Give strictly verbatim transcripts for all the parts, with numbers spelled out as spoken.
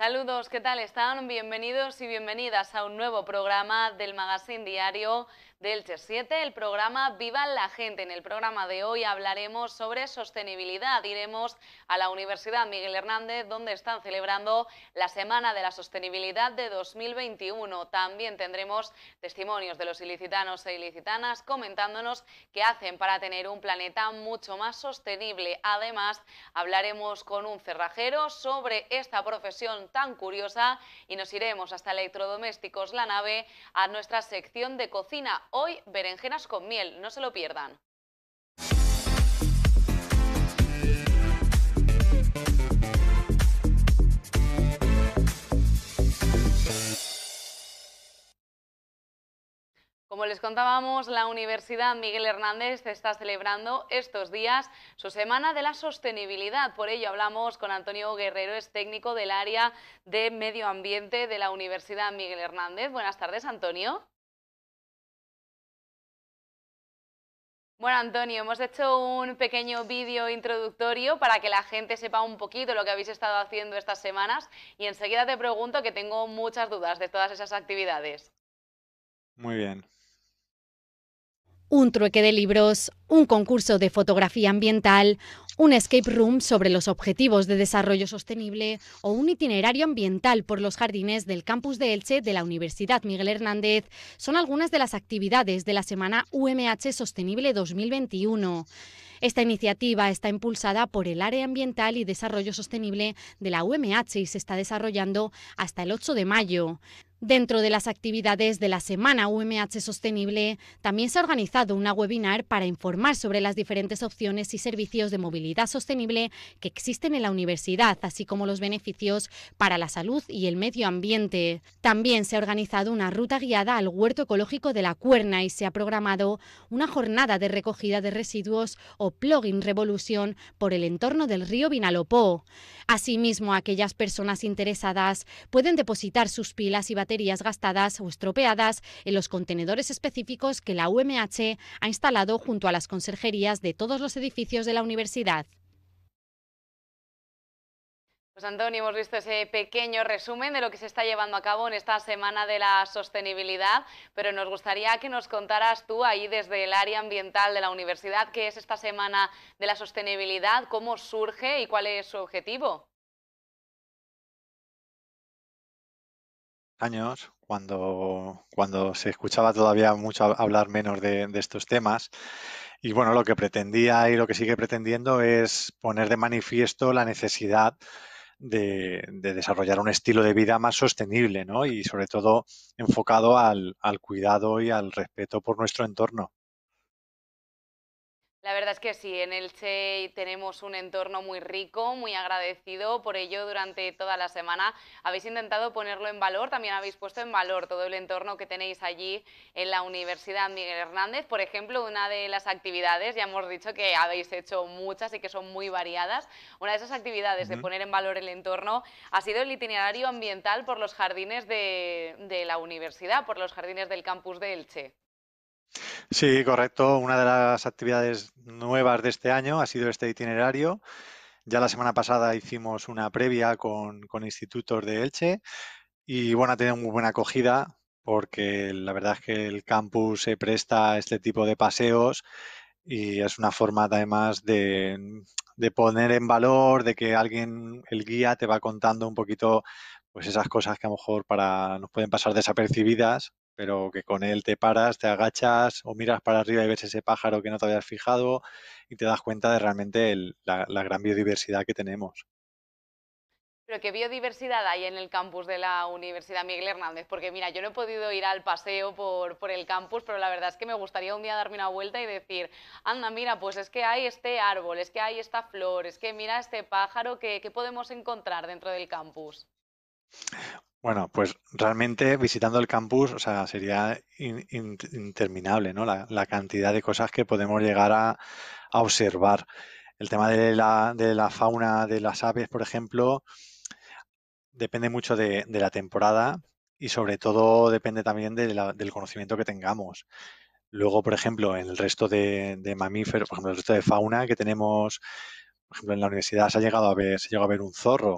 Saludos, ¿qué tal están? Bienvenidos y bienvenidas a un nuevo programa del Magazine Diario de Elche siete, el programa Viva la Gente. En el programa de hoy hablaremos sobre sostenibilidad. Iremos a la Universidad Miguel Hernández, donde están celebrando la Semana de la Sostenibilidad de dos mil veintiuno. También tendremos testimonios de los ilicitanos e ilicitanas comentándonos qué hacen para tener un planeta mucho más sostenible. Además, hablaremos con un cerrajero sobre esta profesión tan curiosa y nos iremos hasta Electrodomésticos La Nave a nuestra sección de cocina. Hoy, berenjenas con miel, no se lo pierdan. Como les contábamos, la Universidad Miguel Hernández está celebrando estos días su Semana de la Sostenibilidad. Por ello hablamos con Antonio Guerrero, es técnico del área de Medio Ambiente de la Universidad Miguel Hernández. Buenas tardes, Antonio. Bueno, Antonio, hemos hecho un pequeño vídeo introductorio para que la gente sepa un poquito lo que habéis estado haciendo estas semanas y enseguida te pregunto, que tengo muchas dudas de todas esas actividades. Muy bien. Un trueque de libros, un concurso de fotografía ambiental, un escape room sobre los objetivos de desarrollo sostenible o un itinerario ambiental por los jardines del campus de Elche de la Universidad Miguel Hernández son algunas de las actividades de la Semana U M H Sostenible dos mil veintiuno. Esta iniciativa está impulsada por el Área Ambiental y Desarrollo Sostenible de la U M H y se está desarrollando hasta el ocho de mayo. Dentro de las actividades de la Semana U M H Sostenible, también se ha organizado una webinar para informar sobre las diferentes opciones y servicios de movilidad sostenible que existen en la universidad, así como los beneficios para la salud y el medio ambiente. También se ha organizado una ruta guiada al huerto ecológico de la Cuerna y se ha programado una jornada de recogida de residuos o plugin revolución por el entorno del río Vinalopó. Asimismo, aquellas personas interesadas pueden depositar sus pilas y baterías gastadas o estropeadas en los contenedores específicos que la U M H ha instalado junto a las conserjerías de todos los edificios de la universidad. Pues Antonio, hemos visto ese pequeño resumen de lo que se está llevando a cabo en esta Semana de la Sostenibilidad, pero nos gustaría que nos contaras tú ahí desde el área ambiental de la universidad qué es esta Semana de la Sostenibilidad, cómo surge y cuál es su objetivo. Años, cuando, cuando se escuchaba todavía mucho hablar menos de, de estos temas. Y bueno, lo que pretendía y lo que sigue pretendiendo es poner de manifiesto la necesidad de, de desarrollar un estilo de vida más sostenible, ¿no? Y sobre todo enfocado al, al cuidado y al respeto por nuestro entorno. La verdad es que sí, en Elche tenemos un entorno muy rico, muy agradecido, por ello durante toda la semana habéis intentado ponerlo en valor, también habéis puesto en valor todo el entorno que tenéis allí en la Universidad Miguel Hernández. Por ejemplo, una de las actividades, ya hemos dicho que habéis hecho muchas y que son muy variadas, una de esas actividades de Ujú. poner en valor el entorno ha sido el itinerario ambiental por los jardines de, de la universidad, por los jardines del campus de Elche. Sí, correcto. Una de las actividades nuevas de este año ha sido este itinerario. Ya la semana pasada hicimos una previa con, con institutos de Elche y bueno, ha tenido muy buena acogida porque la verdad es que el campus se presta a este tipo de paseos y es una forma además de, de poner en valor, de que alguien, el guía, te va contando un poquito pues esas cosas que a lo mejor para, nos pueden pasar desapercibidas, pero que con él te paras, te agachas o miras para arriba y ves ese pájaro que no te habías fijado y te das cuenta de realmente el- la, la gran biodiversidad que tenemos. Pero ¿qué biodiversidad hay en el campus de la Universidad Miguel Hernández? Porque mira, yo no he podido ir al paseo por, por el campus, pero la verdad es que me gustaría un día darme una vuelta y decir, anda, mira, pues es que hay este árbol, es que hay esta flor, es que mira este pájaro, que, que podemos encontrar dentro del campus. Bueno, pues realmente visitando el campus, o sea, sería in- in- interminable, ¿no? La, la cantidad de cosas que podemos llegar a, a observar. El tema de la, de la fauna de las aves, por ejemplo, depende mucho de, de la temporada y sobre todo depende también de la- del conocimiento que tengamos. Luego, por ejemplo, en el resto de, de mamíferos, por ejemplo, el resto de fauna que tenemos, por ejemplo, en la universidad se ha llegado a ver, se llegó a ver un zorro.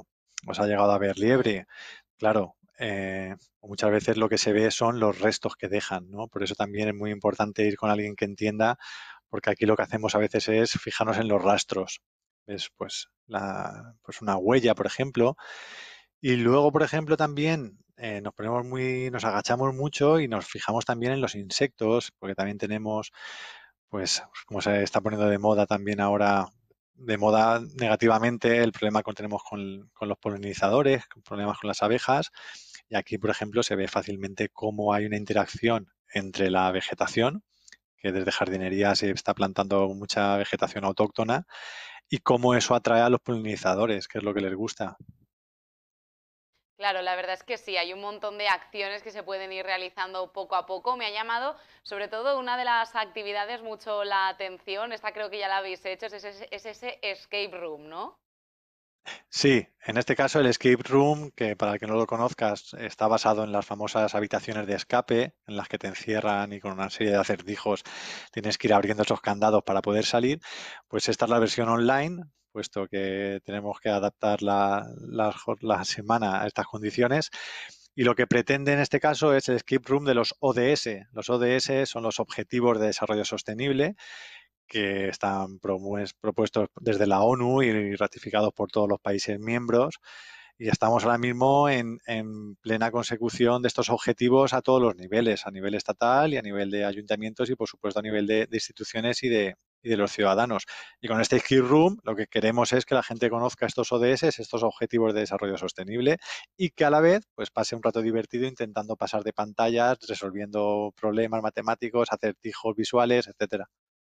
os ha llegado a ver liebre. Claro, eh, muchas veces lo que se ve son los restos que dejan, ¿no? Por eso también es muy importante ir con alguien que entienda, porque aquí lo que hacemos a veces es fijarnos en los rastros. Es pues, la, pues una huella, por ejemplo. Y luego, por ejemplo, también eh, nos ponemos muy, nos agachamos mucho y nos fijamos también en los insectos, porque también tenemos, pues, como se está poniendo de moda también ahora, de moda negativamente, el problema que tenemos con, con los polinizadores, con problemas con las abejas. Y aquí, por ejemplo, se ve fácilmente cómo hay una interacción entre la vegetación, que desde jardinería se está plantando mucha vegetación autóctona, y cómo eso atrae a los polinizadores, que es lo que les gusta. Claro, la verdad es que sí, hay un montón de acciones que se pueden ir realizando poco a poco. Me ha llamado, sobre todo, una de las actividades mucho la atención, esta creo que ya la habéis hecho, es ese, es ese escape room, ¿no? Sí, en este caso el escape room, que para el que no lo conozcas, está basado en las famosas habitaciones de escape, en las que te encierran y con una serie de acertijos tienes que ir abriendo esos candados para poder salir. Pues esta es la versión online, puesto que tenemos que adaptar la, la, la semana a estas condiciones. Y lo que pretende en este caso es el escape room de los O D S. Los O D S son los Objetivos de Desarrollo Sostenible, que están propuestos desde la ONU y ratificados por todos los países miembros. Y estamos ahora mismo en, en, plena consecución de estos objetivos a todos los niveles, a nivel estatal y a nivel de ayuntamientos y, por supuesto, a nivel de, de instituciones y de, y de los ciudadanos. Y con este Escape Room lo que queremos es que la gente conozca estos O D S, estos Objetivos de Desarrollo Sostenible, y que a la vez pues, pase un rato divertido intentando pasar de pantallas, resolviendo problemas matemáticos, acertijos visuales, etcétera.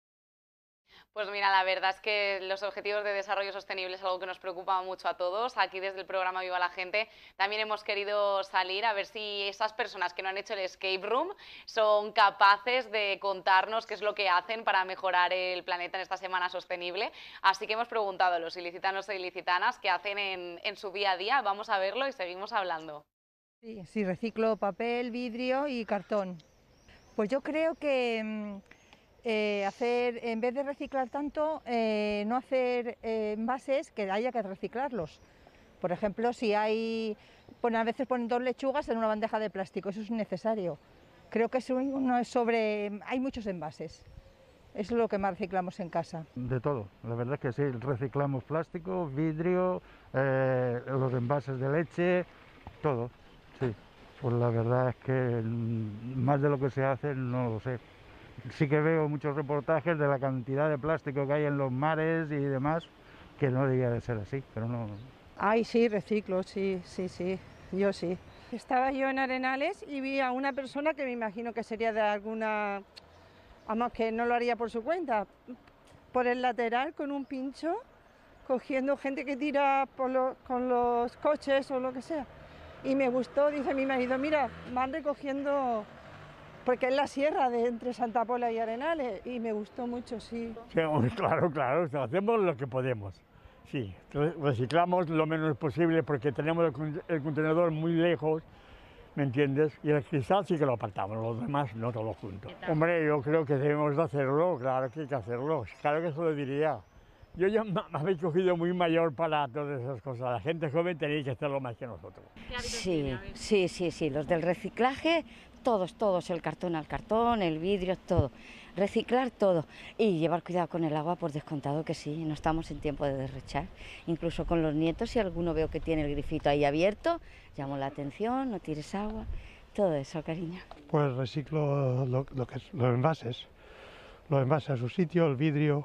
Pues mira, la verdad es que los objetivos de desarrollo sostenible es algo que nos preocupa mucho a todos. Aquí desde el programa Viva la Gente también hemos querido salir a ver si esas personas que no han hecho el escape room son capaces de contarnos qué es lo que hacen para mejorar el planeta en esta semana sostenible. Así que hemos preguntado a los ilicitanos e ilicitanas qué hacen en, en su día a día. Vamos a verlo y seguimos hablando. Sí, sí, reciclo papel, vidrio y cartón. Pues yo creo que eh, hacer, en vez de reciclar tanto, eh, no hacer eh, envases que haya que reciclarlos. Por ejemplo, si hay, bueno, a veces ponen dos lechugas en una bandeja de plástico, eso es innecesario. Creo que eso no es sobre, hay muchos envases. Eso es lo que más reciclamos en casa. De todo, la verdad es que sí, reciclamos plástico, vidrio, eh, los envases de leche, todo, sí. Pues la verdad es que más de lo que se hace no lo sé. Sí que veo muchos reportajes de la cantidad de plástico que hay en los mares y demás, que no debía de ser así, pero no. Ay, sí, reciclo, sí, sí, sí, yo sí. Estaba yo en Arenales y vi a una persona que me imagino que sería de alguna, vamos, que no lo haría por su cuenta, por el lateral con un pincho, cogiendo gente que tira por lo, con los coches o lo que sea. Y me gustó, dice mi marido, mira, van recogiendo, porque es la sierra de entre Santa Pola y Arenales, y me gustó mucho, sí. Sí, claro, claro, hacemos lo que podemos. Sí, reciclamos lo menos posible porque tenemos el contenedor muy lejos, ¿me entiendes? Y el cristal sí que lo apartamos, los demás no todos juntos. Hombre, yo creo que debemos de hacerlo, claro que hay que hacerlo, claro que eso lo diría. Yo ya me habéis cogido muy mayor para todas esas cosas, la gente joven tenéis que hacerlo más que nosotros. Sí, sí, sí, sí, los del reciclaje, todos, todos, el cartón al cartón, el vidrio, todo. Reciclar todo y llevar cuidado con el agua, por descontado que sí, no estamos en tiempo de derrochar. Incluso con los nietos, si alguno veo que tiene el grifito ahí abierto, llamo la atención, no tires agua, todo eso, cariño. Pues reciclo lo, lo que es, los envases, los envases a su sitio, el vidrio,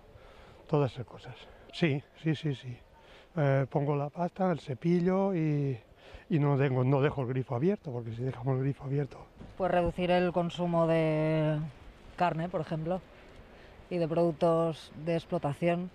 todas esas cosas. Sí, sí, sí, sí. Eh, pongo la pasta, el cepillo y, y no, dejo, no dejo el grifo abierto, porque si dejamos el grifo abierto... Pues reducir el consumo de carne, por ejemplo, y de productos de explotación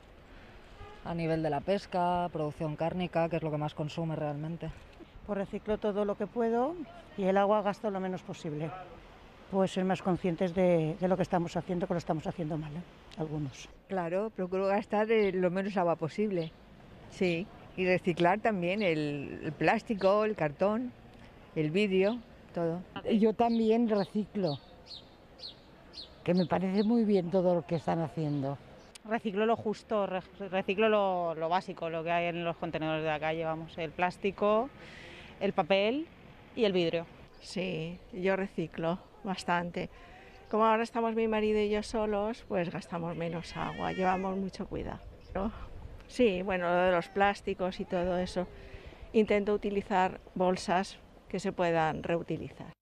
a nivel de la pesca, producción cárnica, que es lo que más consume realmente. Pues reciclo todo lo que puedo y el agua gasto lo menos posible. Pues ser más conscientes de, de lo que estamos haciendo, que lo estamos haciendo mal, ¿eh? Algunos. Claro, procuro gastar lo menos agua posible, sí, y reciclar también el, el plástico, el cartón, el vidrio, todo. Yo también reciclo, que me parece muy bien todo lo que están haciendo. reciclo lo justo, re- reciclo lo, lo básico, lo que hay en los contenedores de la calle, vamos, el plástico, el papel y el vidrio. Sí, yo reciclo bastante. Como ahora estamos mi marido y yo solos, pues gastamos menos agua, llevamos mucho cuidado, ¿no? Sí, bueno, lo de los plásticos y todo eso. Intento utilizar bolsas que se puedan reutilizar.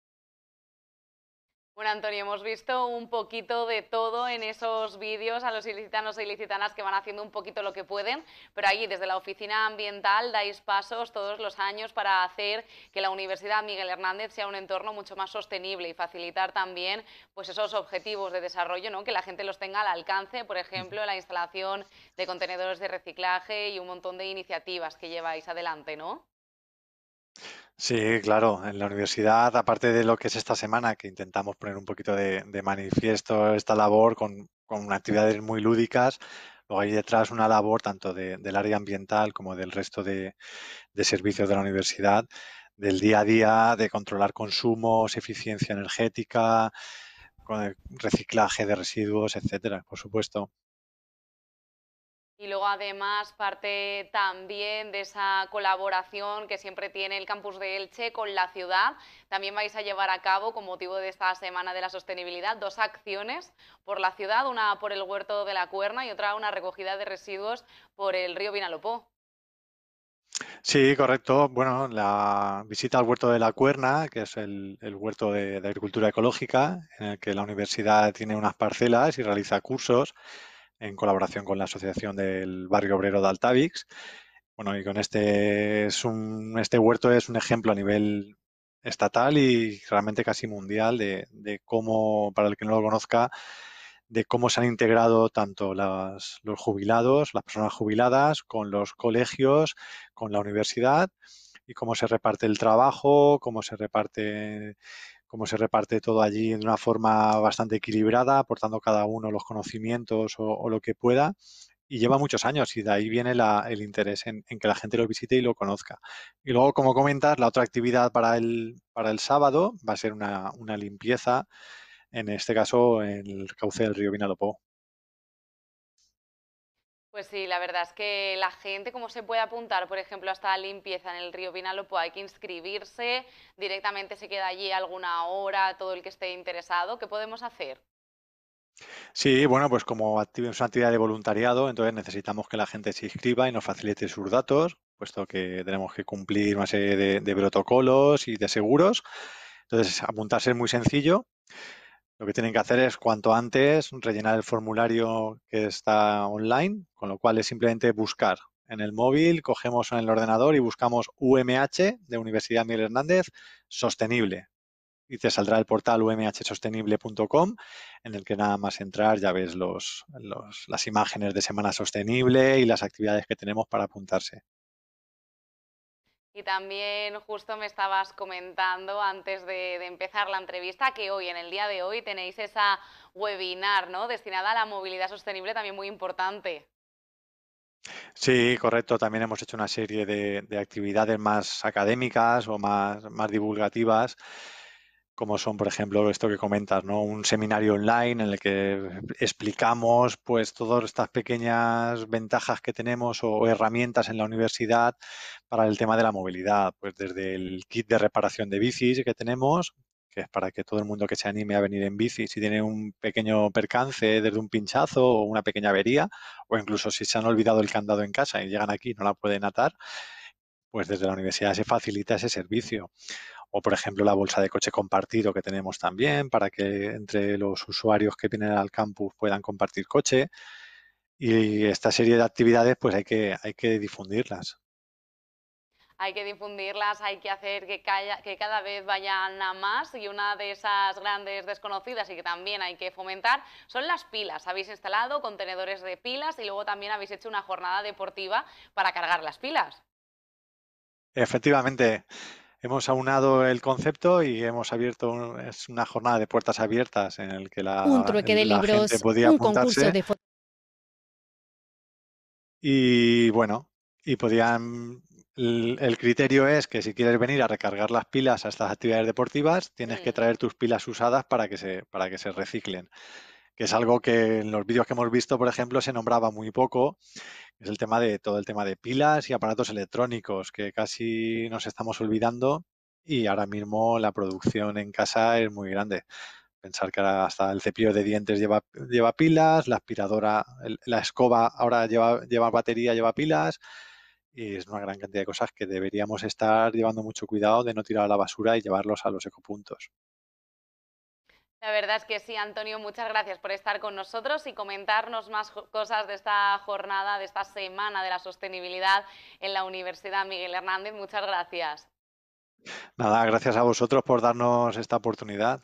Bueno, Antonio, hemos visto un poquito de todo en esos vídeos a los ilicitanos e ilicitanas que van haciendo un poquito lo que pueden, pero allí desde la Oficina Ambiental dais pasos todos los años para hacer que la Universidad Miguel Hernández sea un entorno mucho más sostenible y facilitar también pues, esos objetivos de desarrollo, ¿no? Que la gente los tenga al alcance, por ejemplo, la instalación de contenedores de reciclaje y un montón de iniciativas que lleváis adelante, ¿no? Sí, claro, en la universidad, aparte de lo que es esta semana, que intentamos poner un poquito de, de manifiesto esta labor con, con actividades muy lúdicas, luego hay detrás una labor tanto de- del área ambiental como del resto de, de servicios de la universidad, del día a día, de controlar consumos, eficiencia energética, con el reciclaje de residuos, etcétera, por supuesto. Y luego además parte también de esa colaboración que siempre tiene el campus de Elche con la ciudad. También vais a llevar a cabo, con motivo de esta Semana de la Sostenibilidad, dos acciones por la ciudad, una por el Huerto de la Cuerna y otra una recogida de residuos por el río Vinalopó. Sí, correcto. Bueno, la visita al huerto de la Cuerna, que es el, el huerto de, de agricultura ecológica, en el que la universidad tiene unas parcelas y realiza cursos en colaboración con la Asociación del Barrio Obrero de Altavix. Bueno, y con este es un, este huerto es un ejemplo a nivel estatal y realmente casi mundial de, de cómo, para el que no lo conozca, de cómo se han integrado tanto las- los jubilados, las personas jubiladas, con los colegios, con la universidad y cómo se reparte el trabajo, cómo se reparte, cómo se reparte todo allí de una forma bastante equilibrada, aportando cada uno los conocimientos o, o lo que pueda. Y lleva muchos años y de ahí viene la- el interés en, en que la gente lo visite y lo conozca. Y luego, como comentas, la otra actividad para el, para el sábado va a ser una, una limpieza, en este caso en el cauce del río Vinalopó. Pues sí, la verdad es que la gente, ¿cómo se puede apuntar, por ejemplo, a esta limpieza en el río Vinalopó? Hay que inscribirse, directamente se queda allí alguna hora, todo el que esté interesado. ¿Qué podemos hacer? Sí, bueno, pues como acti- es una actividad de voluntariado, entonces necesitamos que la gente se inscriba y nos facilite sus datos, puesto que tenemos que cumplir una serie de, de protocolos y de seguros. Entonces, apuntarse es muy sencillo. Lo que tienen que hacer es cuanto antes rellenar el formulario que está online, con lo cual es simplemente buscar en el móvil, cogemos en el ordenador y buscamos U M H de Universidad Miguel Hernández sostenible y te saldrá el portal u m h sostenible punto com en el que nada más entrar ya ves los, los- las imágenes de Semana Sostenible y las actividades que tenemos para apuntarse. Y también justo me estabas comentando antes de, de empezar la entrevista que hoy, en el día de hoy, tenéis esa webinar, ¿no? Destinada a la movilidad sostenible, también muy importante. Sí, correcto. También hemos hecho una serie de, de actividades más académicas o más, más divulgativas, como son, por ejemplo, esto que comentas, ¿no? Un seminario online en el que explicamos, pues, todas estas pequeñas ventajas que tenemos o, o herramientas en la universidad para el tema de la movilidad, pues desde el kit de reparación de bicis que tenemos, que es para que todo el mundo que se anime a venir en bici, si tiene un pequeño percance desde un pinchazo o una pequeña avería, o incluso si se han olvidado el candado en casa y llegan aquí y no la pueden atar, pues desde la universidad se facilita ese servicio. O, por ejemplo, la bolsa de coche compartido que tenemos también para que entre los usuarios que vienen al campus puedan compartir coche. Y esta serie de actividades, pues hay que, hay que difundirlas. Hay que difundirlas, hay que hacer que, calla- que cada vez vayan a más y una de esas grandes desconocidas y que también hay que fomentar son las pilas. Habéis instalado contenedores de pilas y luego también habéis hecho una jornada deportiva para cargar las pilas. Efectivamente, hemos aunado el concepto y hemos abierto, un- es una jornada de puertas abiertas en el que Un la, trueque de la gente libros, podía un concurso apuntarse de foto. y bueno, y podían, el, el criterio es que si quieres venir a recargar las pilas a estas actividades deportivas, tienes que Mm. traer tus pilas usadas para que se, para que se reciclen. que es algo que en los vídeos que hemos visto, por ejemplo, se nombraba muy poco. Es el tema de todo el tema de pilas y aparatos electrónicos, que casi nos estamos olvidando y ahora mismo la producción en casa es muy grande. Pensar que ahora hasta el cepillo de dientes lleva, lleva pilas, la aspiradora, el- la escoba ahora lleva, lleva batería, lleva pilas y es una gran cantidad de cosas que deberíamos estar llevando mucho cuidado de no tirar a la basura y llevarlos a los ecopuntos. La verdad es que sí, Antonio, muchas gracias por estar con nosotros y comentarnos más jo- cosas de esta jornada, de esta semana de la sostenibilidad en la Universidad Miguel Hernández. Muchas gracias. Nada, gracias a vosotros por darnos esta oportunidad.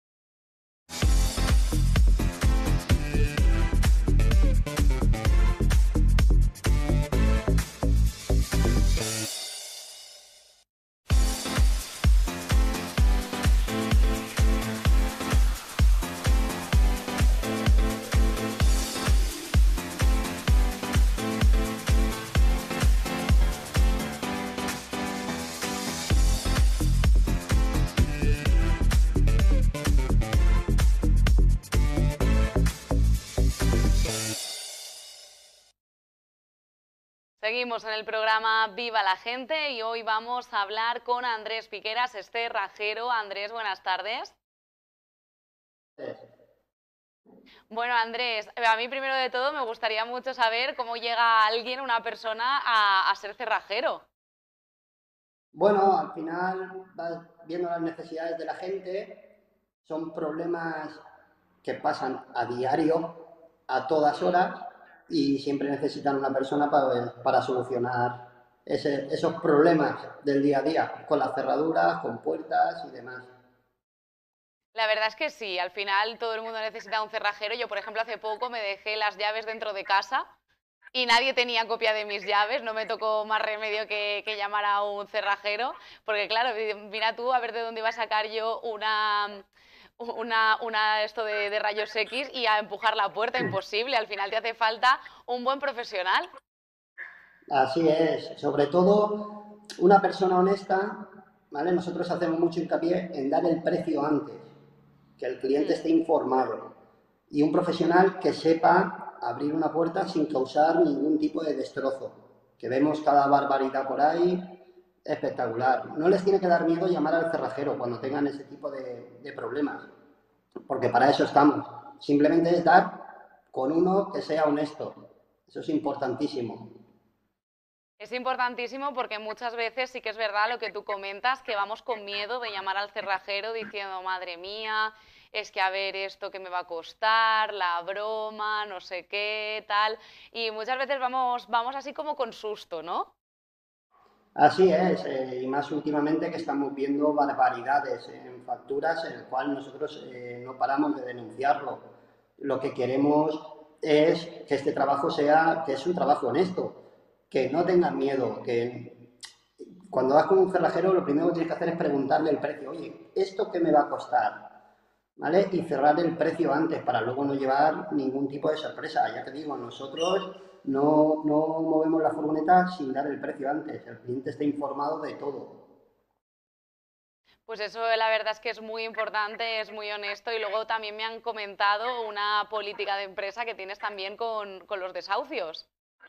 Seguimos en el programa Viva la Gente y hoy vamos a hablar con Andrés Piqueras, es cerrajero. Andrés, buenas tardes. Bueno, Andrés, a mí primero de todo me gustaría mucho saber cómo llega alguien, una persona, a, a ser cerrajero. Bueno, al final vas viendo las necesidades de la gente, son problemas que pasan a diario, a todas horas, y siempre necesitan una persona para, para solucionar ese- esos problemas del día a día, con las cerraduras, con puertas y demás. La verdad es que sí, al final todo el mundo necesita un cerrajero. Yo, por ejemplo, hace poco me dejé las llaves dentro de casa y nadie tenía copia de mis llaves, no me tocó más remedio que, que llamar a un cerrajero, porque claro, mira tú a ver de dónde iba a sacar yo una, una, una esto de, de rayos X y a empujar la puerta, imposible, al final te hace falta un buen profesional. Así es, sobre todo una persona honesta, ¿vale? Nosotros hacemos mucho hincapié en dar el precio antes, que el cliente esté informado, y un profesional que sepa abrir una puerta sin causar ningún tipo de destrozo, que vemos cada barbaridad por ahí, espectacular. No les tiene que dar miedo llamar al cerrajero cuando tengan ese tipo de, de problemas, porque para eso estamos. Simplemente es dar con uno que sea honesto, eso es importantísimo. Es importantísimo porque muchas veces sí que es verdad lo que tú comentas, que vamos con miedo de llamar al cerrajero diciendo, madre mía, es que a ver esto que me va a costar, la broma, no sé qué, tal. Y muchas veces vamos, vamos así como con susto, ¿no? Así es, eh, y más últimamente que estamos viendo barbaridades en facturas en el cual nosotros eh, no paramos de denunciarlo. Lo que queremos es que este trabajo sea, que es un trabajo honesto, que no tengan miedo, que cuando vas con un cerrajero lo primero que tienes que hacer es preguntarle el precio, oye, ¿esto qué me va a costar? ¿Vale? Y cerrar el precio antes para luego no llevar ningún tipo de sorpresa. Ya te digo, nosotros no, no movemos la furgoneta sin dar el precio antes. El cliente está informado de todo. Pues eso la verdad es que es muy importante, es muy honesto y luego también me han comentado una política de empresa que tienes también con, con los desahucios.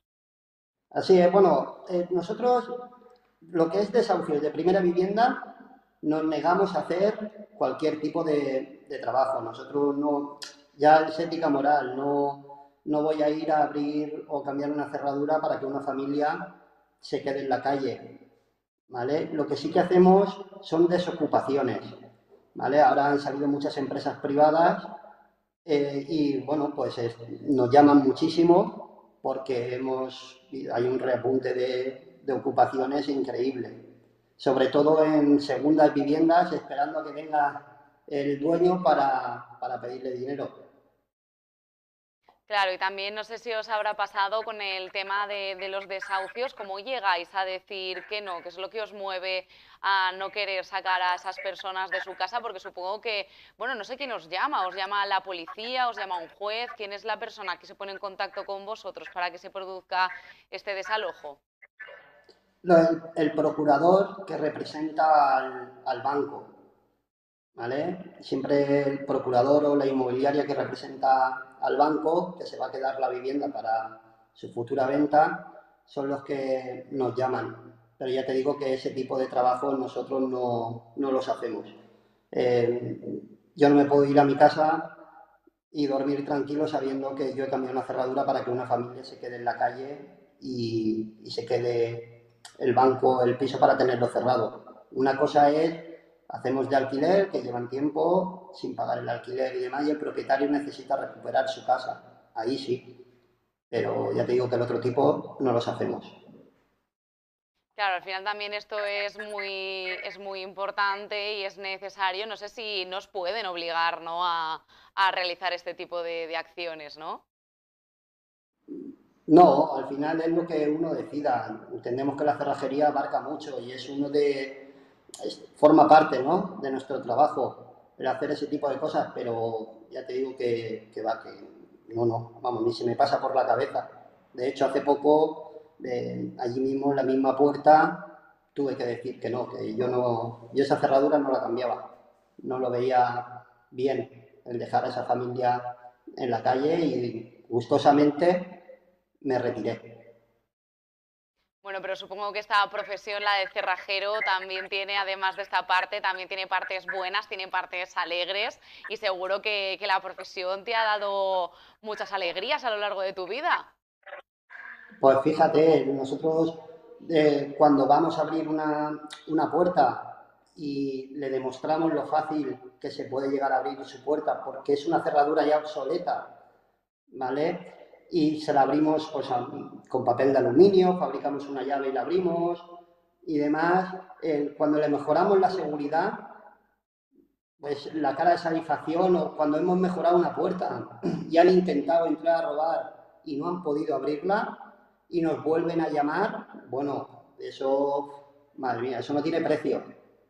Así es, bueno, eh, nosotros lo que es desahucios de primera vivienda nos negamos a hacer cualquier tipo de, de trabajo. Nosotros no, ya es ética moral, no, no voy a ir a abrir o cambiar una cerradura para que una familia se quede en la calle, ¿vale? Lo que sí que hacemos son desocupaciones, ¿vale? Ahora han salido muchas empresas privadas eh, y, bueno, pues es- nos llaman muchísimo porque hemos, hay un repunte de, de ocupaciones increíble, sobre todo en segundas viviendas, esperando a que venga el dueño para, para pedirle dinero. Claro, y también no sé si os habrá pasado con el tema de, de los desahucios, ¿cómo llegáis a decir que no? ¿Qué es lo que os mueve a no querer sacar a esas personas de su casa? Porque supongo que, bueno, no sé quién os llama, ¿os llama la policía, os llama un juez? ¿Quién es la persona que se pone en contacto con vosotros para que se produzca este desalojo? Lo- El, el procurador que representa al, al banco, ¿vale? Siempre el procurador o la inmobiliaria que representa al banco, que se va a quedar la vivienda para su futura venta, son los que nos llaman. Pero ya te digo que ese tipo de trabajos nosotros no, no los hacemos. Eh, yo no me puedo ir a mi casa y dormir tranquilo sabiendo que yo he cambiado una cerradura para que una familia se quede en la calle y, y se quede el banco, el piso para tenerlo cerrado. Una cosa es, hacemos de alquiler, que llevan tiempo sin pagar el alquiler y demás, y el propietario necesita recuperar su casa. Ahí sí. Pero ya te digo que el otro tipo no los hacemos. Claro, al final también esto es muy, es muy importante y es necesario. No sé si nos pueden obligar, ¿no?, a, a realizar este tipo de, de acciones, ¿no? No, al final es lo que uno decida. Entendemos que la cerrajería abarca mucho y es uno de... es- forma parte, ¿no?, de nuestro trabajo el hacer ese tipo de cosas, pero ya te digo que, que va, que no, no, vamos, ni se me pasa por la cabeza. De hecho, hace poco, eh, allí mismo en la misma puerta, tuve que decir que no, que yo no, yo esa cerradura no la cambiaba. No lo veía bien el dejar a esa familia en la calle y gustosamente me retiré. Bueno, pero supongo que esta profesión, la de cerrajero, también tiene, además de esta parte, también tiene partes buenas, tiene partes alegres y seguro que, que la profesión te ha dado muchas alegrías a lo largo de tu vida. Pues fíjate, nosotros eh, cuando vamos a abrir una, una puerta y le demostramos lo fácil que se puede llegar a abrir su puerta, porque es una cerradura ya obsoleta, ¿vale? Y se la abrimos pues, a- con papel de aluminio, fabricamos una llave y la abrimos y demás. Eh, cuando le mejoramos la seguridad, pues la cara de satisfacción, o cuando hemos mejorado una puerta y han intentado entrar a robar y no han podido abrirla y nos vuelven a llamar, bueno, eso, madre mía, eso no tiene precio.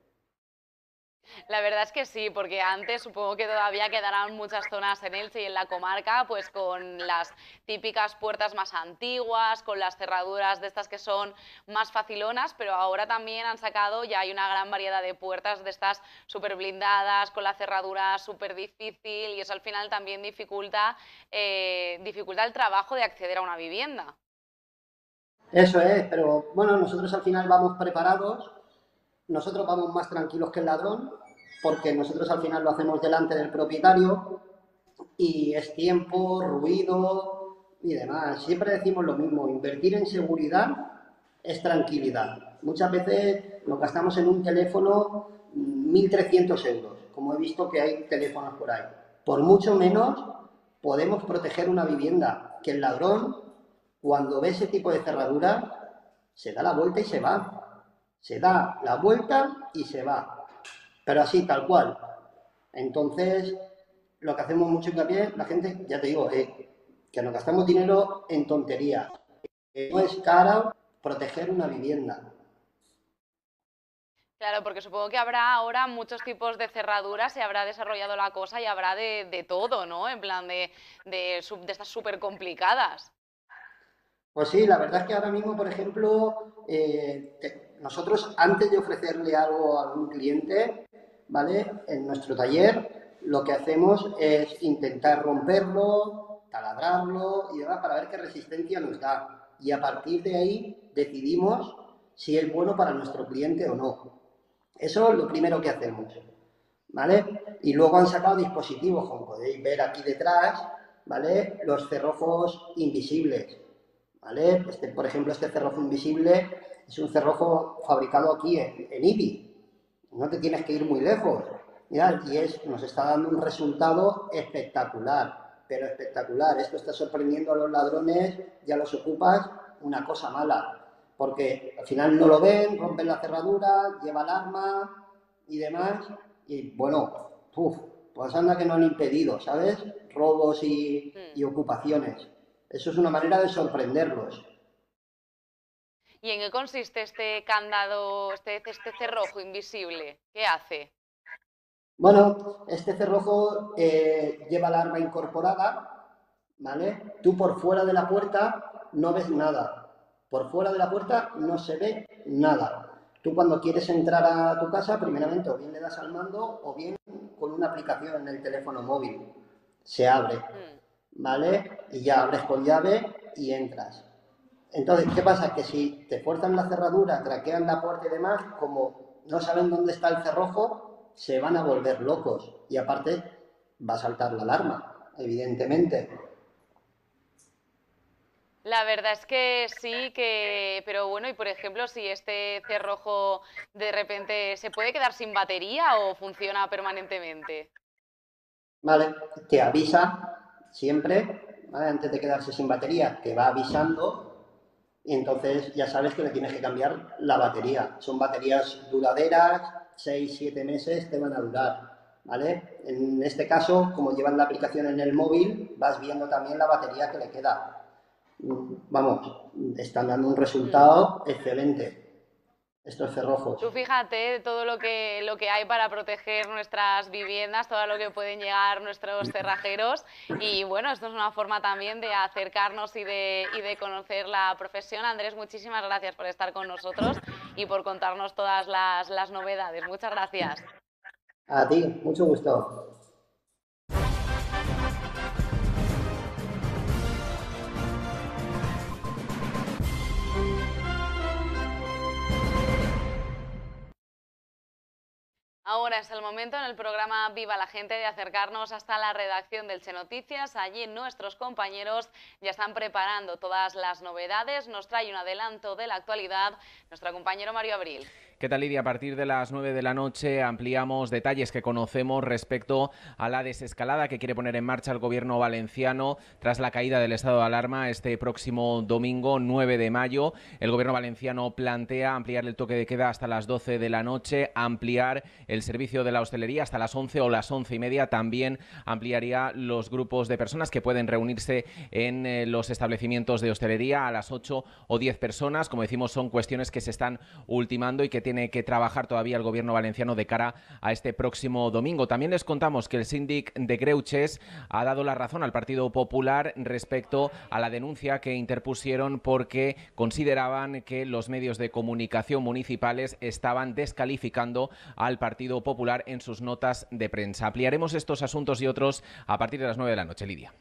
La verdad es que sí, porque antes supongo que todavía quedarán muchas zonas en Elche y en la comarca, pues con las típicas puertas más antiguas, con las cerraduras de estas que son más facilonas, pero ahora también han sacado, ya hay una gran variedad de puertas de estas súper blindadas, con la cerradura súper difícil, y eso al final también dificulta, eh, dificulta el trabajo de acceder a una vivienda. Eso es, pero bueno, nosotros al final vamos preparados, nosotros vamos más tranquilos que el ladrón, porque nosotros al final lo hacemos delante del propietario y es tiempo, ruido y demás. Siempre decimos lo mismo, invertir en seguridad es tranquilidad. Muchas veces nos gastamos en un teléfono mil trescientos euros, como he visto que hay teléfonos por ahí. Por mucho menos podemos proteger una vivienda, que el ladrón, cuando ve ese tipo de cerradura, se da la vuelta y se va. Se da la vuelta y se va. Pero así, tal cual. Entonces, lo que hacemos mucho hincapié, la gente, ya te digo, eh, que nos gastamos dinero en tonterías. Eh, no es caro proteger una vivienda. Claro, porque supongo que habrá ahora muchos tipos de cerraduras, se habrá desarrollado la cosa y habrá de, de todo, ¿no? En plan de, de, sub- de estas súper complicadas. Pues sí, la verdad es que ahora mismo, por ejemplo, eh, te- nosotros antes de ofrecerle algo a algún cliente, ¿vale? En nuestro taller lo que hacemos es intentar romperlo, taladrarlo y demás para ver qué resistencia nos da. Y a partir de ahí decidimos si es bueno para nuestro cliente o no. Eso es lo primero que hacemos, ¿vale? Y luego han sacado dispositivos, como podéis ver aquí detrás, ¿vale? Los cerrojos invisibles, ¿vale? Este, por ejemplo, este cerrojo invisible es un cerrojo fabricado aquí en, en I B I. No te tienes que ir muy lejos. Mirad, y es, nos está dando un resultado espectacular, pero espectacular. Esto está sorprendiendo a los ladrones y a los ocupas una cosa mala, porque al final no lo ven, rompen la cerradura, lleva alarma y demás, y bueno, uf, pues anda que no han impedido, ¿sabes? Robos y, y ocupaciones. Eso es una manera de sorprenderlos. ¿Y en qué consiste este candado, este, este cerrojo invisible? ¿Qué hace? Bueno, este cerrojo eh, lleva alarma incorporada, ¿vale? Tú por fuera de la puerta no ves nada. Por fuera de la puerta no se ve nada. Tú cuando quieres entrar a tu casa, primeramente o bien le das al mando o bien con una aplicación en el teléfono móvil. Se abre, ¿vale? Y ya abres con llave y entras. Entonces, ¿qué pasa? Que si te fuerzan la cerradura, craquean la puerta y demás, como no saben dónde está el cerrojo, se van a volver locos. Y aparte, va a saltar la alarma, evidentemente. La verdad es que sí, que, pero bueno, y por ejemplo, si este cerrojo de repente se puede quedar sin batería o funciona permanentemente. Vale, te avisa siempre, ¿vale? Antes de quedarse sin batería, te va avisando y entonces ya sabes que le tienes que cambiar la batería. Son baterías duraderas, seis siete meses te van a durar, ¿vale? En este caso, como llevan la aplicación en el móvil, vas viendo también la batería que le queda. Vamos, están dando un resultado excelente estos cerrojos. Tú fíjate todo lo que, lo que hay para proteger nuestras viviendas, todo lo que pueden llegar nuestros cerrajeros y bueno, esto es una forma también de acercarnos y de, y de conocer la profesión. Andrés, muchísimas gracias por estar con nosotros y por contarnos todas las, las novedades. Muchas gracias. A ti, mucho gusto. Ahora es el momento en el programa Viva la Gente de acercarnos hasta la redacción del Elche Noticias. Allí nuestros compañeros ya están preparando todas las novedades. Nos trae un adelanto de la actualidad nuestro compañero Mario Abril. ¿Qué tal, Lidia? A partir de las nueve de la noche ampliamos detalles que conocemos respecto a la desescalada que quiere poner en marcha el gobierno valenciano tras la caída del estado de alarma este próximo domingo nueve de mayo. El gobierno valenciano plantea ampliar el toque de queda hasta las doce de la noche, ampliar el servicio de la hostelería hasta las once o las once y media. También ampliaría los grupos de personas que pueden reunirse en eh, los establecimientos de hostelería a las ocho o diez personas. Como decimos, son cuestiones que se están ultimando y que tiene que trabajar todavía el gobierno valenciano de cara a este próximo domingo. También les contamos que el síndic de Greuches ha dado la razón al Partido Popular respecto a la denuncia que interpusieron porque consideraban que los medios de comunicación municipales estaban descalificando al Partido Popular en sus notas de prensa. Ampliaremos estos asuntos y otros a partir de las nueve de la noche, Lidia.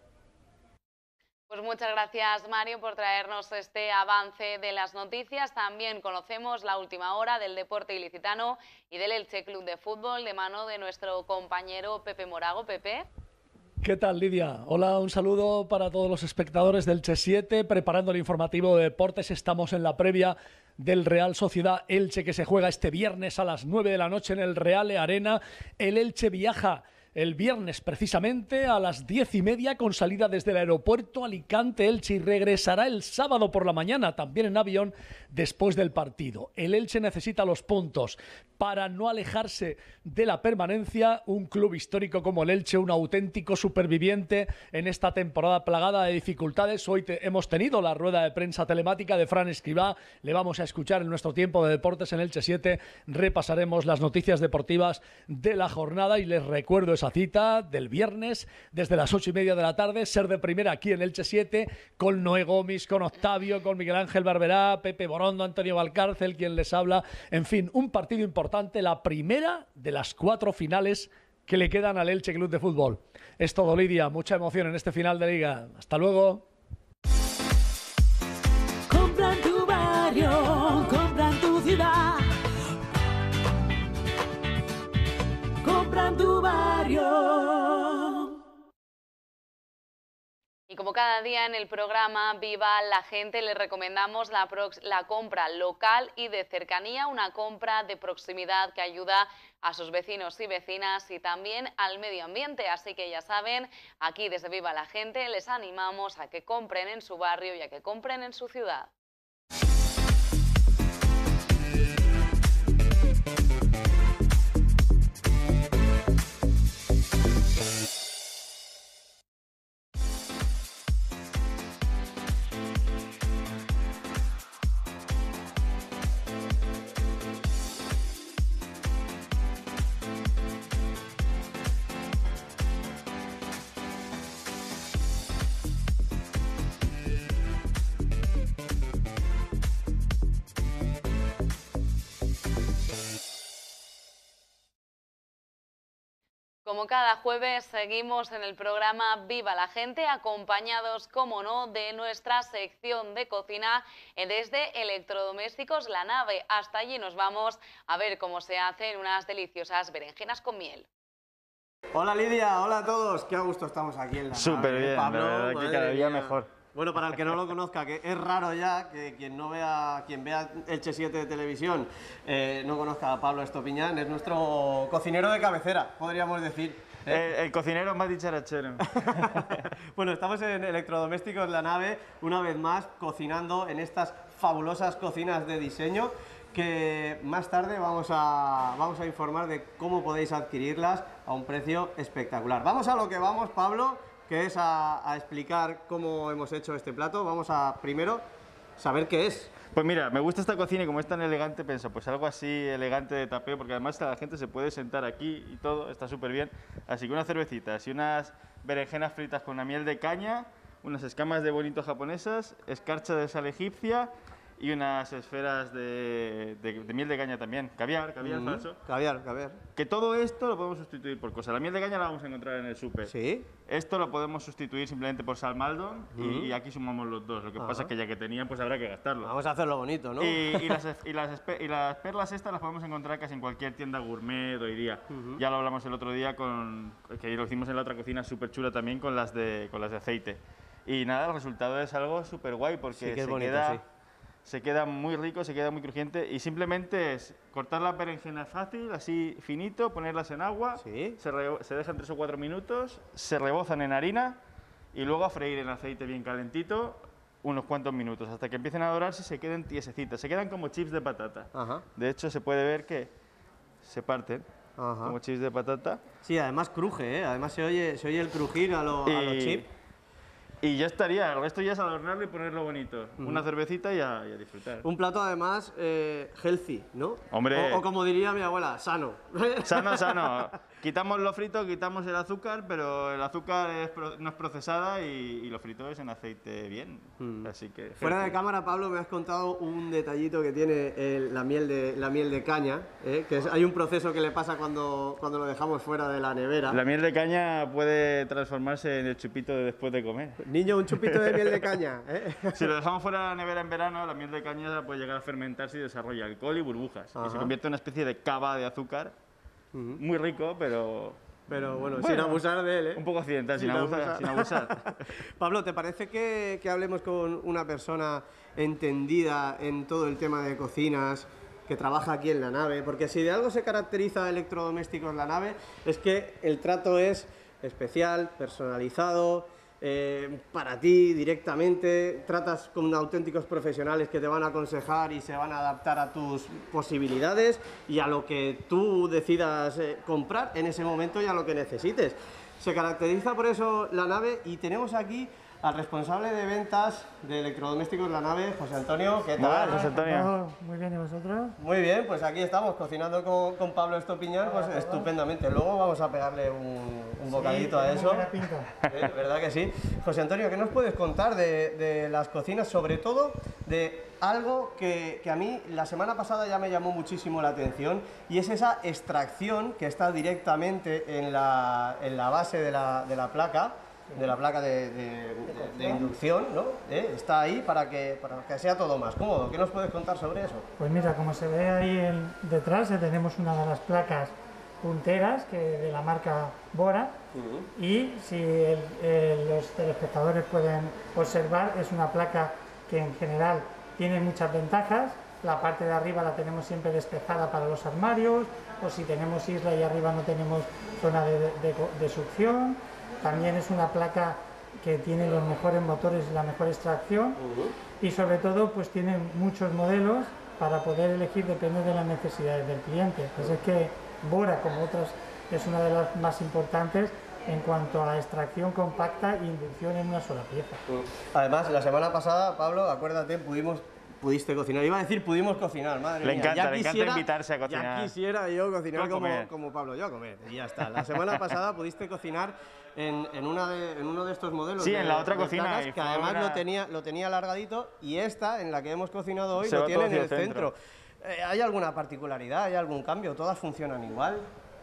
Pues muchas gracias, Mario, por traernos este avance de las noticias. También conocemos la última hora del deporte ilicitano y del Elche Club de Fútbol de mano de nuestro compañero Pepe Morago. Pepe. ¿Qué tal, Lidia? Hola, un saludo para todos los espectadores del Elche siete. Preparando el informativo de deportes, estamos en la previa del Real Sociedad Elche que se juega este viernes a las nueve de la noche en el Reale Arena. El Elche viaja el viernes precisamente a las diez y media con salida desde el aeropuerto Alicante-Elche y regresará el sábado por la mañana también en avión después del partido. El Elche necesita los puntos para no alejarse de la permanencia. Un club histórico como el Elche, un auténtico superviviente en esta temporada plagada de dificultades. Hoy te, hemos tenido la rueda de prensa telemática de Fran Escribá. Le vamos a escuchar en nuestro tiempo de deportes en Elche siete. Repasaremos las noticias deportivas de la jornada y les recuerdo esa cita del viernes desde las ocho y media de la tarde, ser de primera aquí en Elche siete con Noé Gomis, con Octavio, con Miguel Ángel Barberá, Pepe Borondo, Antonio Valcárcel, quien les habla. En fin, un partido importante, la primera de las cuatro finales que le quedan al Elche Club de Fútbol. Es todo, Lidia, mucha emoción en este final de liga. Hasta luego. Compra en tu barrio, compra en tu ciudad. Compra en tu barrio. Y como cada día en el programa Viva la Gente, les recomendamos la, la compra local y de cercanía, una compra de proximidad que ayuda a sus vecinos y vecinas y también al medio ambiente. Así que ya saben, aquí desde Viva la Gente les animamos a que compren en su barrio y a que compren en su ciudad. Como cada jueves seguimos en el programa Viva la Gente, acompañados, como no, de nuestra sección de cocina desde Electrodomésticos La Nave. Hasta allí nos vamos a ver cómo se hacen unas deliciosas berenjenas con miel. Hola Lidia, hola a todos, qué a gusto estamos aquí en La Nave. Súper bien, Pablo, la verdad que cada día mejor. Bueno, para el que no lo conozca, que es raro ya que quien no vea, quien vea Elche siete de televisión eh, no conozca a Pablo Estopiñán, es nuestro cocinero de cabecera, podríamos decir. ¿eh? El, el cocinero más dicharachero. Bueno, estamos en Electrodomésticos La Nave, una vez más, cocinando en estas fabulosas cocinas de diseño, que más tarde vamos a, vamos a informar de cómo podéis adquirirlas a un precio espectacular. Vamos a lo que vamos, Pablo, que es a, a explicar cómo hemos hecho este plato. Vamos a, primero, saber qué es. Pues mira, me gusta esta cocina y como es tan elegante, pienso, pues algo así elegante de tapeo, porque además la gente se puede sentar aquí y todo, está súper bien. Así que unas cervecitas y unas berenjenas fritas con una miel de caña, unas escamas de bonito japonesas, escarcha de sal egipcia y unas esferas de, de, de miel de caña también, caviar, caviar Mm, falso. Caviar, caviar. Que todo esto lo podemos sustituir por cosas. La miel de caña la vamos a encontrar en el súper. Sí. Esto lo podemos sustituir simplemente por sal Maldon y, Mm. y aquí sumamos los dos. Lo que Ajá. pasa es que ya que tenían, pues habrá que gastarlo. Vamos a hacerlo bonito, ¿no? Y, y, las, y, las, espe- y las perlas estas las podemos encontrar casi en cualquier tienda gourmet hoy día. Ujú. Ya lo hablamos el otro día, con, que lo hicimos en la otra cocina súper chula también con las, de, con las de aceite. Y nada, el resultado es algo súper guay porque Sí, que es se, bonito, queda, sí. se queda muy rico, se queda muy crujiente y simplemente es cortar la berenjena fácil, así finito, ponerlas en agua, se, re- se dejan tres o cuatro minutos, se rebozan en harina y luego a freír en aceite bien calentito unos cuantos minutos, hasta que empiecen a dorarse y se queden tiesecitas, se quedan como chips de patata. Ajá. De hecho, se puede ver que se parten Ajá. como chips de patata. Sí, además cruje, ¿eh? Además se oye, se oye el crujir a, lo- a los chips. Y ya estaría, el resto ya es adornarlo y ponerlo bonito. Ujú. Una cervecita y a, y a disfrutar. Un plato además eh, healthy, ¿no? Hombre. O, o como diría mi abuela, sano. Sano, sano. Quitamos lo frito, quitamos el azúcar, pero el azúcar es pro- no es procesada y, y lo frito es en aceite bien. Así que... Fuera de healthy. cámara, Pablo, me has contado un detallito que tiene el- la, miel de, la miel de caña, ¿eh? Que es- hay un proceso que le pasa cuando, cuando lo dejamos fuera de la nevera. La miel de caña puede transformarse en el chupito de después de comer. Niño, un chupito de miel de caña, ¿eh? Si lo dejamos fuera de la nevera en verano, la miel de caña puede llegar a fermentarse y desarrolla alcohol y burbujas. Y Ajá. se convierte en una especie de cava de azúcar. Muy rico, pero... Pero bueno, sin abusar de él, ¿eh? Un poco accidental, sin, Sin abusar, abusar. sin abusar. Pablo, ¿te parece que, que hablemos con una persona entendida en todo el tema de cocinas, que trabaja aquí en La Nave? Porque si de algo se caracteriza Electrodomésticos La Nave, es que el trato es especial, personalizado, eh, para ti directamente, tratas con auténticos profesionales que te van a aconsejar y se van a adaptar a tus posibilidades y a lo que tú decidas eh, comprar en ese momento y a lo que necesites. Se caracteriza por eso La Nave y tenemos aquí al responsable de ventas de Electrodomésticos La Nave, José Antonio. ¿Qué tal? Hola, José Antonio. Muy bien, ¿y vosotros? Muy bien, pues aquí estamos cocinando con, con Pablo Estopiñán, pues estupendamente. Luego vamos a pegarle un, un bocadito a tiene eso. buena pinta. ¿Eh? ¿Verdad que sí? José Antonio, ¿qué nos puedes contar de, de las cocinas, sobre todo de algo que, que a mí la semana pasada ya me llamó muchísimo la atención y es esa extracción que está directamente en la, en la base de la, de la placa? De la placa de, de- de- de inducción, ¿no? ¿Eh? Está ahí para que, para que sea todo más cómodo. ¿Qué nos puedes contar sobre eso? Pues mira, como se ve ahí en- detrás, eh, tenemos una de las placas punteras que de la marca Bora y si el- el- los telespectadores pueden observar, es una placa que en general tiene muchas ventajas. La parte de arriba la tenemos siempre despejada para los armarios, o si tenemos isla y arriba no tenemos zona de, de- de succión. También es una placa que tiene los mejores motores y la mejor extracción y sobre todo pues tiene muchos modelos para poder elegir, depende de las necesidades del cliente. Pues es que Bora, como otras, es una de las más importantes en cuanto a extracción compacta e inducción en una sola pieza. Además, la semana pasada, Pablo, acuérdate, pudimos, pudiste cocinar. Iba a decir pudimos cocinar, madre Le mía. encanta, Ya le encanta quisiera- invitarse a Ya cocinar. quisiera yo cocinar Yo a como, comer. como Pablo, yo a comer, y ya está. La semana pasada pudiste cocinar en, en, una de, en uno de estos modelos. Sí, de- en la otra de cocina, placas, y que fue además una- lo tenía, lo tenía alargadito, y esta, en la que hemos cocinado hoy, Se lo va tiene todo en hacia el el centro. centro. Eh, ¿Hay alguna particularidad? ¿Hay algún cambio? ¿Todas funcionan igual?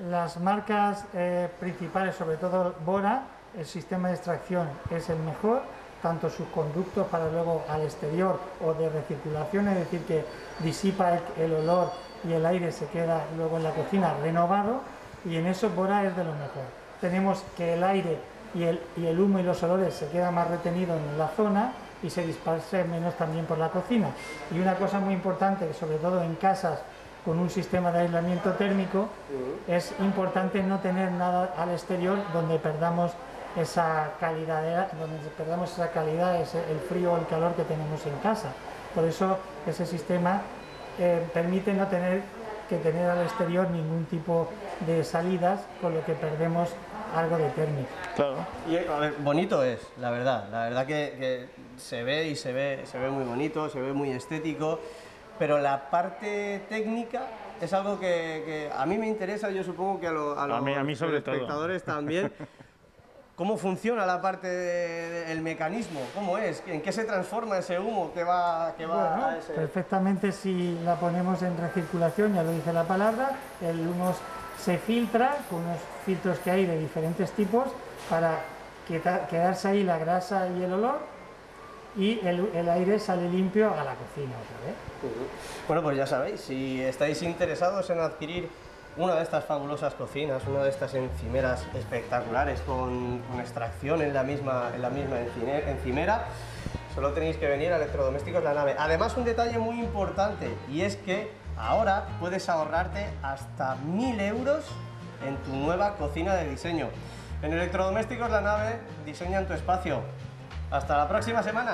las marcas eh, principales, sobre todo Bora, el sistema de extracción es el mejor, tanto sus conductos para luego al exterior o de recirculación, es decir, que disipa el, el olor y el aire se queda luego en la cocina renovado, y en eso Bora es de lo mejor. Tenemos que el aire y el, y el humo y los olores se quedan más retenidos en la zona y se dispersen menos también por la cocina. Y una cosa muy importante, sobre todo en casas con un sistema de aislamiento térmico, uh-huh. es importante no tener nada al exterior donde perdamos esa calidad, de, donde perdamos esa calidad, ese, el frío o el calor que tenemos en casa. Por eso ese sistema eh, permite no tener que tener al exterior ningún tipo de salidas, con lo que perdemos algo de térmica. Claro. Y a ver, bonito es, la verdad. La verdad que, que se ve y se ve, se ve muy bonito, se ve muy estético, pero la parte técnica es algo que, que a mí me interesa, yo supongo que a, lo, a los a mí, a mí sobre espectadores todo. también. ¿Cómo funciona la parte del mecanismo? ¿Cómo es? ¿En qué se transforma ese humo que va, que va bueno, a ese...? Perfectamente, si la ponemos en recirculación, ya lo dice la palabra, el humo se filtra con unos filtros que hay de diferentes tipos para quedarse ahí la grasa y el olor, y el, el aire sale limpio a la cocina otra vez. Uh-huh. Bueno, pues ya sabéis, si estáis interesados en adquirir una de estas fabulosas cocinas, una de estas encimeras espectaculares con, con extracción en la misma, en la misma encimera, solo tenéis que venir a Electrodomésticos La Nave. Además, un detalle muy importante, y es que ahora puedes ahorrarte hasta mil euros en tu nueva cocina de diseño. En Electrodomésticos La Nave diseñan tu espacio. Hasta la próxima semana.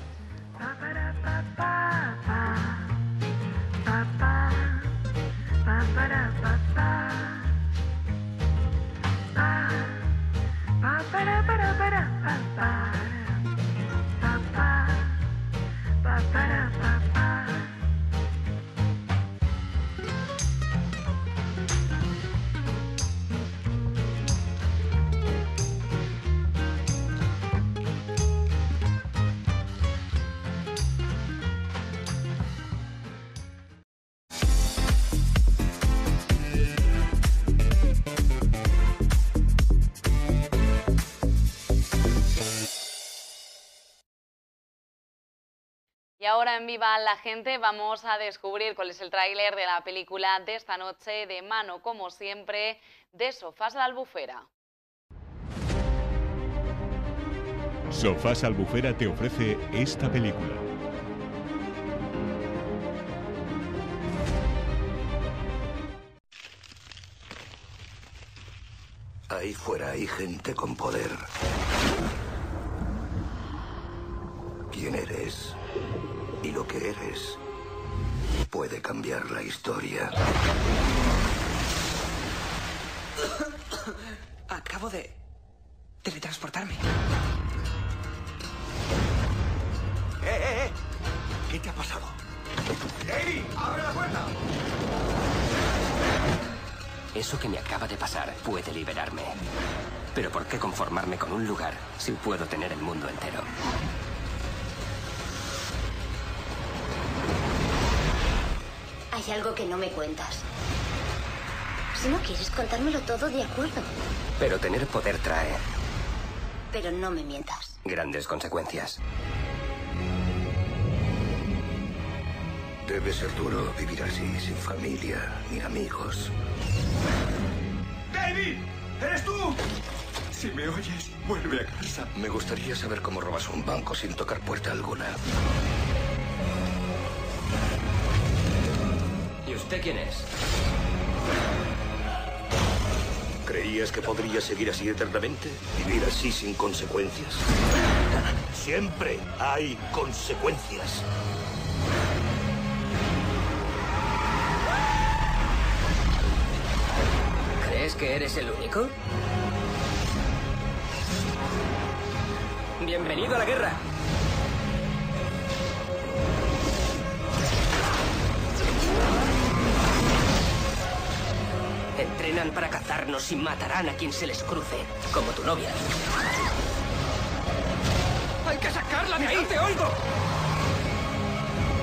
Y ahora en Viva la Gente vamos a descubrir cuál es el tráiler de la película de esta noche, de mano como siempre de Sofás La Albufera. Sofás Albufera te ofrece esta película. Ahí fuera hay gente con poder. ¿Quién eres? Y lo que eres puede cambiar la historia. Acabo de teletransportarme. ¡Eh, eh, eh! ¿Qué te ha pasado? ¡Davey! ¡Abre la puerta! Eso que me acaba de pasar puede liberarme. Pero ¿por qué conformarme con un lugar si puedo tener el mundo entero? Hay algo que no me cuentas. Si no quieres contármelo todo, de acuerdo. Pero tener poder trae Pero no me mientas. grandes consecuencias. Debe ser duro vivir así, sin familia ni amigos. ¡David! ¿Eres tú? Si me oyes, vuelve a casa. Me gustaría saber cómo robas un banco sin tocar puerta alguna. ¿Y usted quién es? ¿Creías que podrías seguir así eternamente? ¿Vivir así sin consecuencias? Siempre hay consecuencias. ¿Crees que eres el único? Bienvenido a la guerra. Entrenan para cazarnos y matarán a quien se les cruce, como tu novia. ¡Hay que sacarla de ahí! ¡Te oigo!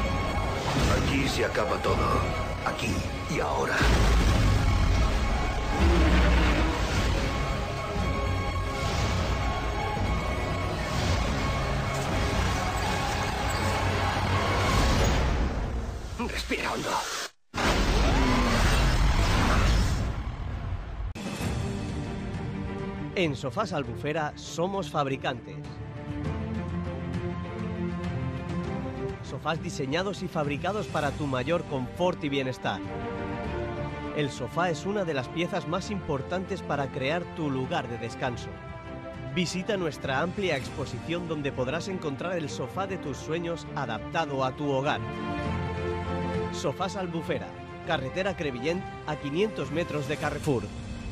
Aquí se acaba todo. Aquí y ahora. Respira hondo. En Sofás Albufera somos fabricantes. Sofás diseñados y fabricados para tu mayor confort y bienestar. El sofá es una de las piezas más importantes para crear tu lugar de descanso. Visita nuestra amplia exposición donde podrás encontrar el sofá de tus sueños adaptado a tu hogar. Sofás Albufera, carretera Crevillent a quinientos metros de Carrefour.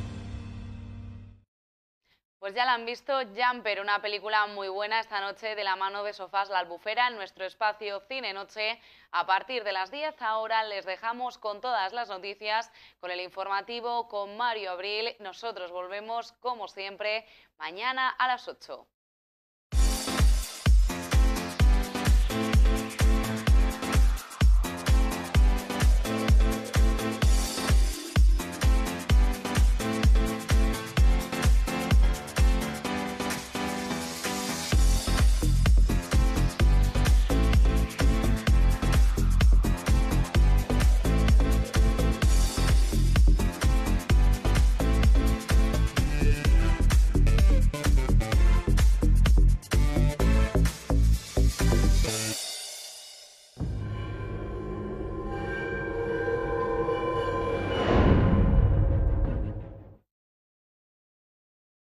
Pues ya la han visto, Jumper, una película muy buena esta noche de la mano de Sofás La Albufera en nuestro espacio Cine Noche. A partir de las diez ahora les dejamos con todas las noticias, con el informativo, con Mario Abril. Nosotros volvemos, como siempre, mañana a las ocho.